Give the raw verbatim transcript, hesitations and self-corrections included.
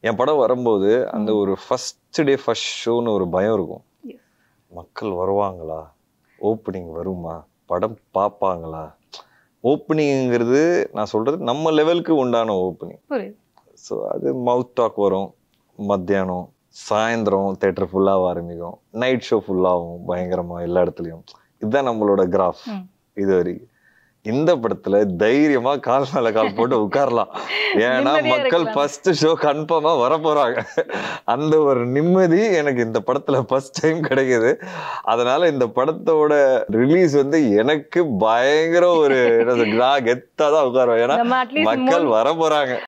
என் படம் வரும்போது அந்த ஒரு ஃபர்ஸ்ட் டே ஃபர்ஸ்ட் ஷோன்னு ஒரு பயம் இருக்கும். மக்கள் வருவாங்களா, ஓப்பனிங் வருமா, படம் பார்ப்பாங்களா. ஓப்பனிங்கிறது நான் சொல்றது நம்ம லெவலுக்கு உண்டான ஓப்பனிங். ஸோ அது மவுத் டாக் வரும், மத்தியானம் சாயந்தரம் தேட்டர் ஃபுல்லாக ஆரம்பிக்கும், நைட் ஷோ ஃபுல்லாகும் பயங்கரமா எல்லா இடத்துலையும். இதுதான் நம்மளோட கிராஃப் இது வரைக்கும். இந்த படத்துல தைரியமா கால் மேல கால் போட்டு உட்காரலாம். ஏன்னா மக்கள் ஃபர்ஸ்ட் ஷோ கன்ஃபார்மா வர போறாங்க. அந்த ஒரு நிம்மதி எனக்கு இந்த படத்துல ஃபர்ஸ்ட் டைம் கிடைக்குது. அதனால இந்த படத்தோட ரிலீஸ் வந்து எனக்கு பயங்கர ஒரு கெத்தா தான் உட்காருவேன். ஏன்னா மக்கள் வர போறாங்க.